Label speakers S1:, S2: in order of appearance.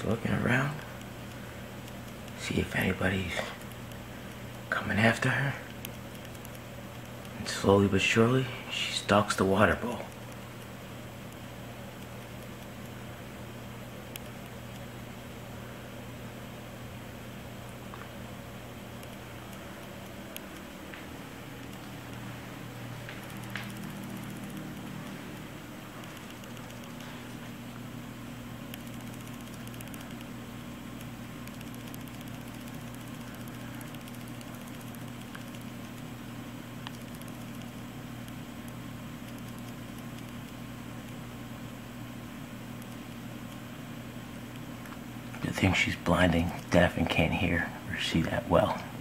S1: looking around, see if anybody's coming after her. And slowly but surely, she stalks the water bowl. Good thing she's blinding, deaf, and can't hear or see that well.